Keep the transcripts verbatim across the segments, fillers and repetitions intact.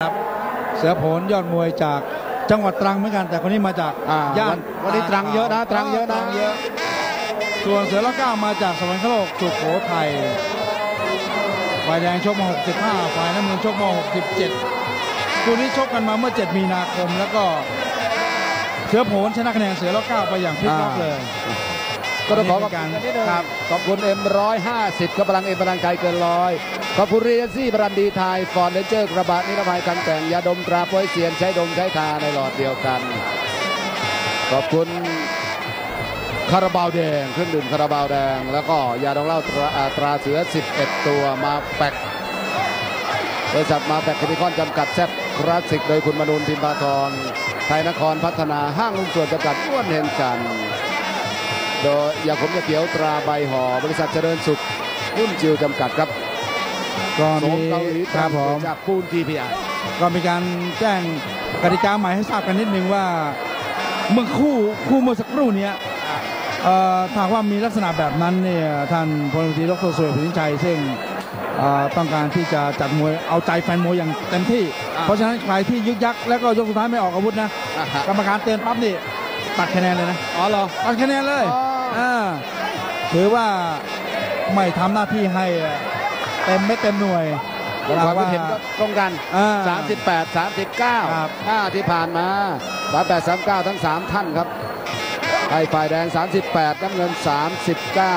เสือโผนยอดมวยจากจังหวัดตรังเหมือนกันแต่คนนี้มาจากย่านวันนี้ตรังเยอะนะตรังเยอะนะส่วนเสือละเก้ามาจากสวรรคโลกสุโขทัยฝ่ายแดงชกมาหกสิบห้าฝ่ายน้ำเงินชกมาหกสิบเจ็ดคู่นี้ชกกันมาเมื่อเจ็ดมีนาคมแล้วก็เสือโผนชนะคะแนนเสือละเก้าไปอย่างพลิกล็อกเลยก็ต้องขอขอบคุณครับขอบคุณเอ็มร้อยห้าสิบกำลังเอ็มพลังกายเกินร้อยขอบคุณเรียซี่บรันดีไทยฟอร์ดเลนเจอร์กระบะนิรภัยกันแต่งยาดมตราโป้ยเสียนใช้ดมใช้ทาในหลอดเดียวกันขอบคุณคาราบาวแดงเครื่องดื่มคาราบาวแดงแล้วก็ยาดองเหล้าตราเสือสิบเอ็ดตัวมาแปกบริษัทมาแปกเคมีคอนจำกัดแซ่บคลาสสิกโดยคุณมนูนพิมพาทรไทยนครพัฒนาห้างหุ้นส่วนจำกัดอ้วนเฮงจันโดยยาขมยาเขียวตราใบห่อบริษัทเจริญสุขหุ้นจิวจำกัดครับก็มีครับผมจากปูนทีพีไอก็มีการแจ้งกติกาใหม่ให้ทราบกันนิดนึงว่าเมื่อคู่คู่เมื่อสักครู่นี้ถ้าว่ามีลักษณะแบบนั้นเนี่ยท่านพลตรีดร.สุริยพินิจชัยซึ่งต้องการที่จะจัดมวยเอาใจแฟนมวยอย่างเต็มที่เพราะฉะนั้นใครที่ยึกยักแล้วก็ยกสุดท้ายไม่ออกอาวุธนะกรรมการเตือนปั๊บนี่ตัดคะแนนเลยนะอ๋อเหรอตัดคะแนนเลยถือว่าไม่ทำหน้าที่ให้เต็มไม่เต็มหน่วยความคิดเห็นก็ตรงกันสามสิบแปด สามสิบเก้า ห้าที่ผ่านมาสามสิบแปด สามสิบเก้าทั้งสามท่านครับให้ฝ่ายแดงสามสิบแปดน้ำเงินสามสิบเก้า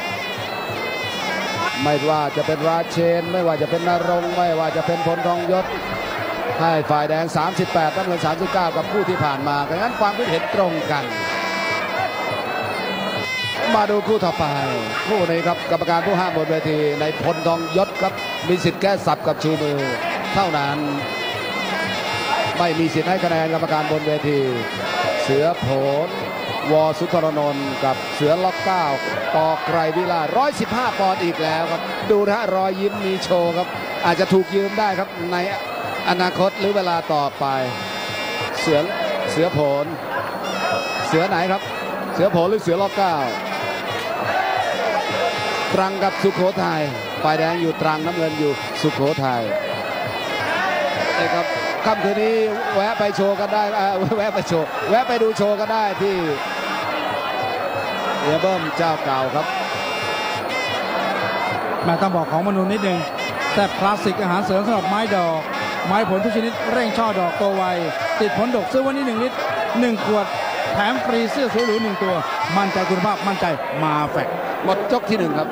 ไม่ว่าจะเป็นราเชนไม่ว่าจะเป็นนรงค์ไม่ว่าจะเป็นพลทองยศให้ฝ่ายแดงสามสิบแปดน้ำเงินสามสิบเก้ากับผู้ที่ผ่านมาดังนั้นความคิดเห็นตรงกันมาดูคู่ต่อไปคู่นี้ครับกรรมการผู้ห้ามบนเวทีในพลทองยศครับมีสิทธิ์แก้สับกับชูมือเท่านั้นไม่มีสิทธิ์ให้คะแนนกรรมการบนเวทีเสือโผนวอสุธรนนท์กับเสือล็อกเก้าต่อไกรวิลาร้อยสิบห้าปอนด์อีกแล้วครับดูนะรอยยิ้มมีโชว์ครับอาจจะถูกยืมได้ครับในอนาคตหรือเวลาต่อไปเสือเสือโผนเสือไหนครับเสือโผนหรือเสือล็อกเก้าตรังกับสุโขทัยฝ่ายแดงอยู่ตรังน้ำเงินอยู่สุโขทัยนี่ครับค่ำคืนนี้แวะไปโชว์กันได้แวะไปโชว์แวะไปดูโชว์กันได้ที่เอเบิ้มเจ้าเก่าครับมาต้องบอกของมนุษย์นิดนึงแต่คลาสสิกอาหารเสริมสำหรับไม้ดอกไม้ผลทุกชนิดเร่งช่อดอกโตไวติดผลดกซื้อวันนี้หนึ่งลิตรหนึ่งขวดแถมฟรีเสื้อสวยหรูหนึ่งตัวมั่นใจคุณภาพมั่นใจมาแฟกหมดยกที่หนึ่งครับ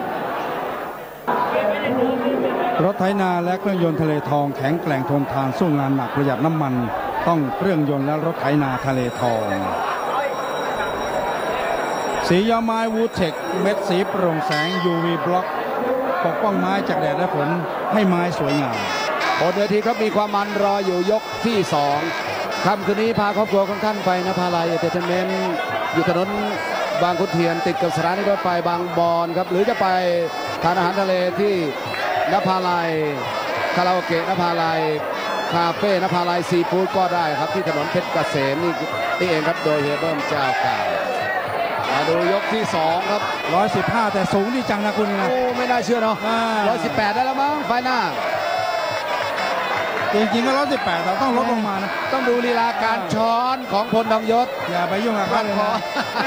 รถไถนาและเครื่องยนต์ทะเลทองแข็งแกร่งทนทานสู้งานหนักประหยัดน้ำมันต้องเครื่องยนต์และรถไถนาทะเลทองสียาไม้วูดเทคเม็ดสีโปร่งแสง ยู วี บล็อกปกป้องไม้จากแดดและฝนให้ไม้สวยงามบนเวทีครับมีความมันรออยู่ยกที่สองค่ำคืนนี้พาครอบครัวของท่านไปนภาลัยเอเตอร์เทนเมนต์อยู่ถนนบางขุนเทียนติดกับสถานีรถไฟบางบอนครับหรือจะไปทานอาหารทะเลที่นภาลัยคาราโอเกะนภาลัยคาเฟ่นภาลัยซีฟู้ดก็ได้ครับที่ถนนเพชรเกษมนี่นี่เองครับโดยเฮเบิร์มเจ้าเก่ามาดูยกที่สองครับร้อยสิบห้าแต่สูงดีจังนะคุณนะโอ้ไม่น่าเชื่อเนาะร้อยสิบแปดได้แล้วมั้งไฟหน้าจริงๆก็ร้อยสิบแปดแต่ต้องลดลงมานะต้องดูลีลาการช้อนของพลทองยศอย่าไปยุ่งกับเขาเลยนะ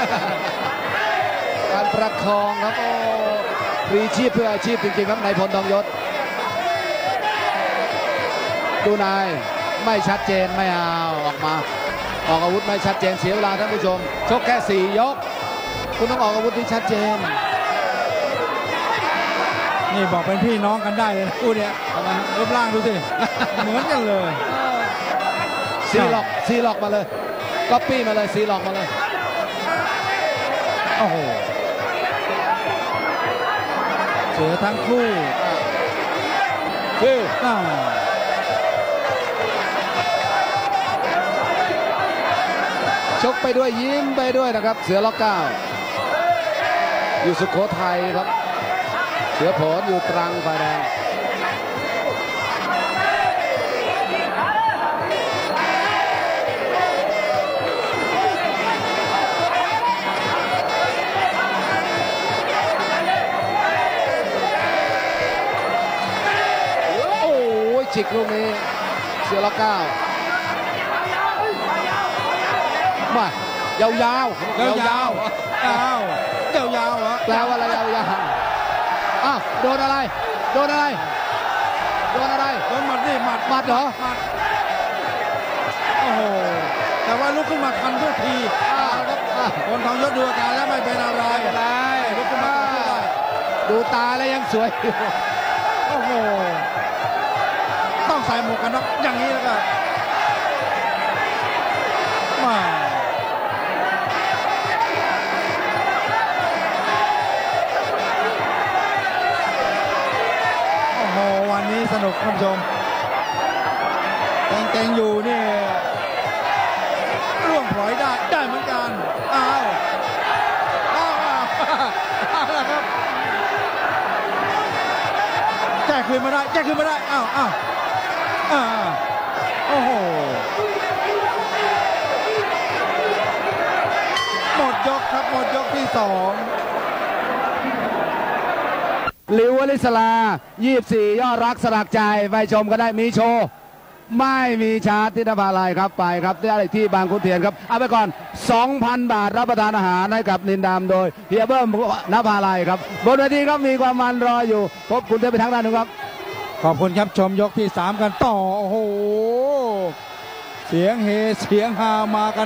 การประคองครับโอ้ฟรีชีพเพื่ออาชีพจริงๆครับนายพลทองยศดูนายไม่ชัดเจนไม่เอาออกมาออกอาวุธไม่ชัดเจนเสียเวลาท่านผู้ชมชกแค่สี่ยกคุณต้องออกอาวุธที่ชัดเจนนี่บอกเป็นพี่น้องกันได้เลยคู่เนี้ยรูปร่างดูสิเหมือนกันเลยซีล็อกซีล็อกมาเลยก๊อปปี้มาเลยซีล็อกมาเลยโอ้โหเสือทั้งคู่คือชกไปด้วยยิ้มไปด้วยนะครับเสือล็อกเก้าอยู่สุโขทัยครับเสือโผนอยู่ตรังฝ่ายแดงโอ้ยจิกลูกนี้เสือล็อกเก้ามายาวยาวยาวยาวยาวยาวยาวเหรอแปลว่าอะไรยาวยาวอ้าวโดนอะไรโดนอะไรโดนอะไรโดนหมัดนี่หมัดหมัดเหรอหมัดโอ้โหแต่ว่าลุกขึ้นมาทันทุกทีอ้าวครับอ้าวคนทองยศดูอาการแล้วไม่เป็นอะไรไม่เป็นไรลุกขึ้นมาทันได้ดูตาแล้วยังสวยอยู่โอ้โหต้องใส่หมวกกันน็อกอย่างนี้แล้วก็มาโอ้โหวันนี้สนุกท่านผู้ชมเก่งๆอยู่นี่ร่วงพลอยได้ได้เหมือนกันอ้าวอ้าวอ้าวอ้าวครับ แก้คืนมาได้แก้คืนมาได้อ้าวอ้าวอ้าวโอ้โหหมดยกครับหมดยกที่สองลิววลิสลายี่สิบสี่ยอดรักสลักใจไปชมก็ได้มีโชว์ไม่มีชาร์จที่นภาลัยครับไปครับได้ที่บางขุนเทียนครับเอาไปก่อน สองพัน บาทรับประทานอาหารให้กับนินดามโดยเฮียเบิ้มนภาลัยครับบนเวทีครับมีความมันรออยู่พบคุณเทพไปทางด้านหนึงครับขอบคุณครับชมยกที่สามกันต่อโอ้โหเสียงเฮเสียงฮามากัน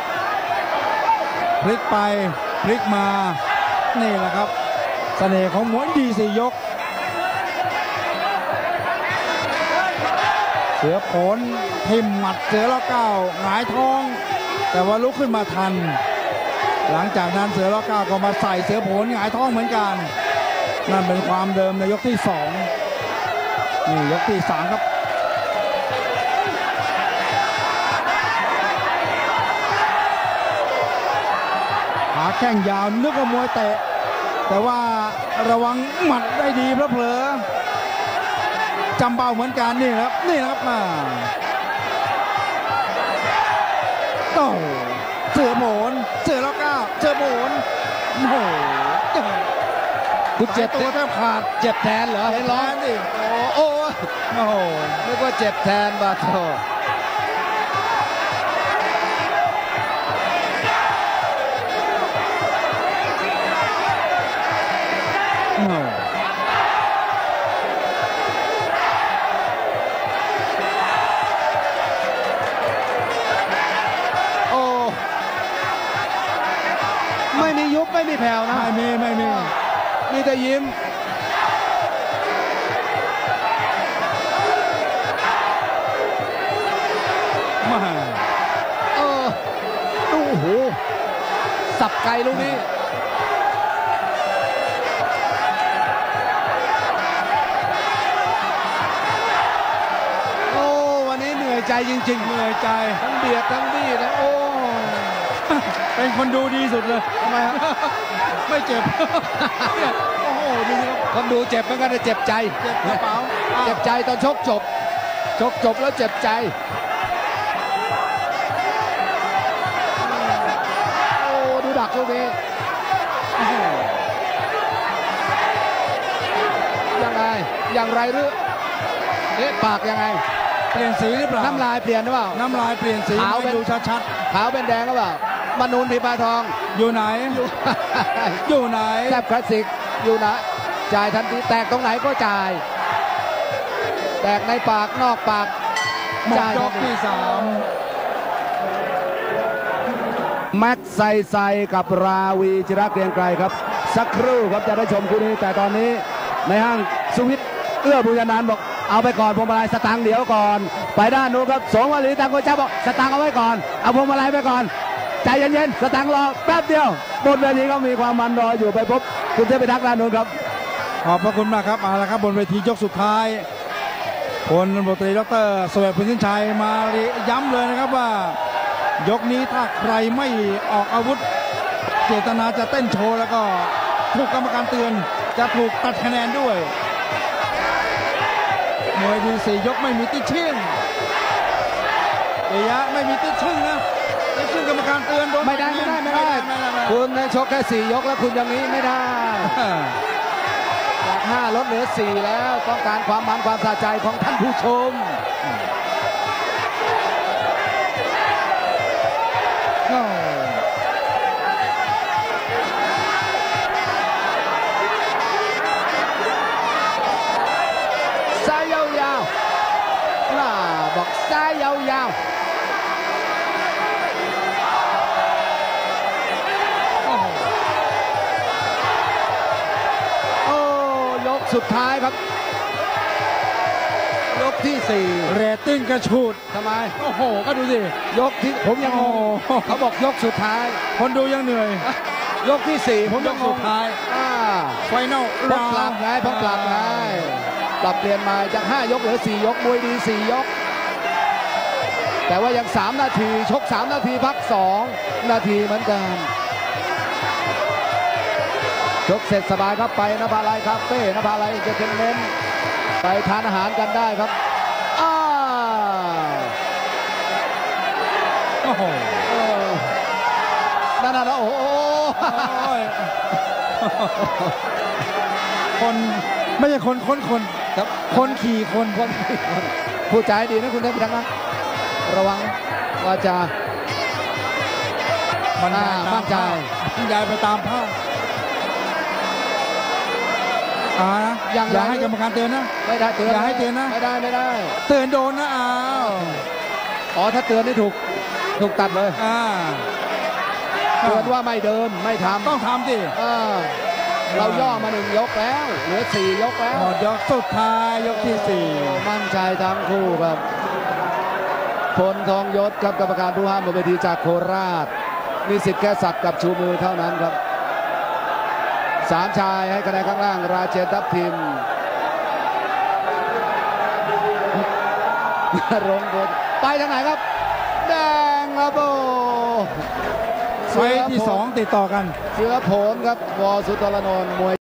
พลิกไปพลิกมานี่แหละครับเสน่ห์ของมวยดีสี่ยกเสือผลทิมหมัดเสือละเก้าหงายท้อง แต่ว่าลุกขึ้นมาทัน หลังจากนั้นเสือละเก้าก็มาใส่เสือผลหงายท้องเหมือนกันนั่นเป็นความเดิมในยกที่สองนี่ยกที่สามครับขาแข้งยาวนึกว่ามวยเตะแต่ว่าระวังหมัดได้ดีเพราะเผลอจำเบาเหมือนกันนี่ครับนี่นะครับมาโต้เสือโหมนเสือละเก้าเสือโหมนโอ้โหคุณเจ็บตัวแทบขาดเจ็บแทนเหรอเห็นร้องดิโอ้โอ้โอ้โหนึกว่าเจ็บแทนบาโตโอ้ไม่มียุบไม่มีแผ่วนะไม่มีไม่มีมีแต่ยิ้มมาเออดูโอ้โหสับไกลลูกนี้โอ้วันนี้เหนื่อยใจจริงๆเหนื่อยใจทั้งเบียดทั้งบี้นะโอ้เป็นคนดูดีสุดเลยทำไมฮะไม่เจ็บ โอ้โหดูสิครับคนดูเจ็บเหมือนกันนะเจ็บใจเจ็บกระเป๋าอ้าวเจ็บใจตอนชกจบ ชกจบแล้วเจ็บใจโอ้ดูดักลูกนี้โอ้โหยังไงอย่างไรหรือเอ๊ะปากยังไงเปลี่ยนสีหรือเปล่าน้ำลายเปลี่ยนหรือเปล่าน้ำลายเปลี่ยนสีขาวให้เป็นดูชัดขาวเป็นแดงหรือเปล่ามานูนผีปลาทองๆอยู่ไหนอยู่อยู่ไหนแซบคลาสสิกอยู่นะจ่ายทันทีแตกตรงไหนก็จ่าย แตกในปากนอกปากหมดจ่ายยกที่สามแม็กไซไซกับราวีจิรักเกรียงไกรครับ สักครู่ครับจะได้ชมคู่นี้แต่ตอนนี้ในห้างสวิตเอื้อบุญญาณบอกเอาไปก่อนพวงมาลัยสตางค์เดี๋ยวก่อน ไปด้านนู้นครับสงวลีตังโกเจ้าบอกสตางค์เอาไว้ก่อนเอาพวงมาลัยไปก่อนใจเย็นๆสตางค์รอแป๊บเดียวบนเวทีก็มีความมันรออยู่ไปพบคุณเทพทักษ์ด้านนู้นครับขอบพระคุณมากครับเอาละครับบนเวทียกสุดท้ายพลตำรวจตรีดร.เสวตพินชัยมาย้ำเลยนะครับว่ายกนี้ถ้าใครไม่ออกอาวุธเจตนาจะเต้นโชว์แล้วก็ถูกกรรมการเตือนจะถูกตัดคะแนนด้วยมวยดีสี่ยกไม่มีติดชิ่งเอียะไม่มีติดชิ่งนะติดชิ่งกรรมการเตือนโดนไม่ได้ไม่ได้ไม่ได้ไม่ได้ไม่ได้คุณชกแค่สี่ยกแล้วคุณอย่างนี้ไม่ได้จากห้าลดเหลือสี่แล้วต้องการความมันความสะใจของท่านผู้ชมบอกซ้ายยาวๆโอ้ยกสุดท้ายครับยกที่สี่เรตติ้งกระชูดทำไมโอ้โหก็ดูสิยกที่ผมยังงงโอ้โหเขาบอกยกสุดท้ายคนดูยังเหนื่อยยกที่สี่ผมยยังกงสุงดท้ายอ่าไฟนอลพกกลับไงพกกลับไงปรับเปลี่ยนมาจากห้ายกเหลือสี่ยกมวยดีสี่ยก แต่ว่ายังสามนาทีชกสามนาทีพักสองนาทีเหมือนกันชกเสร็จสบายครับไปนภาลัยคาเฟ่นภาลัยเอนเตอร์เทนเมนต์ไปทานอาหารกันได้ครับอ้าวโอ้โหเออนั่นน่ะโอ้โหโอ้ยคนไม่ใช่คนคนคนครับคนขี่คนคนผู้ใจดีนะคุณเทพทังนะระวังว่าจะบรรยายอ่าตามั่มนใจภาพบรรยายไปตามภาพอ่านะอย่างไรอย่าให้กรรมการเตือนนะไม่ได้เตือนอย่าให้เตือนนะไม่ได้ไม่ได้เตือนโดนนะอ้าวอ๋อถ้าเตือนนี่ถูกถูกตัดเลยอ่าเตือนว่าไม่เดินไม่ทำต้องทำสิเออเราย่อมาหนึ่งยกแล้วเหลือสี่ยกแล้วหมดยกสุดท้ายยกที่สี่โอ้มั่นใจทั้งคู่ครับพลทองยศครับกรรมการผู้ห้ามบนเวทีจากโคราชมีสิทธิ์แค่สักกับชูมือเท่านั้นครับสามชายให้คะแนนข้างล่างราเชนทัพทิมรงบนไปทางไหนครับแดงครับโบไฟท์ที่สองติดต่อกันเสือโผนครับวอสุตรนนท์มวย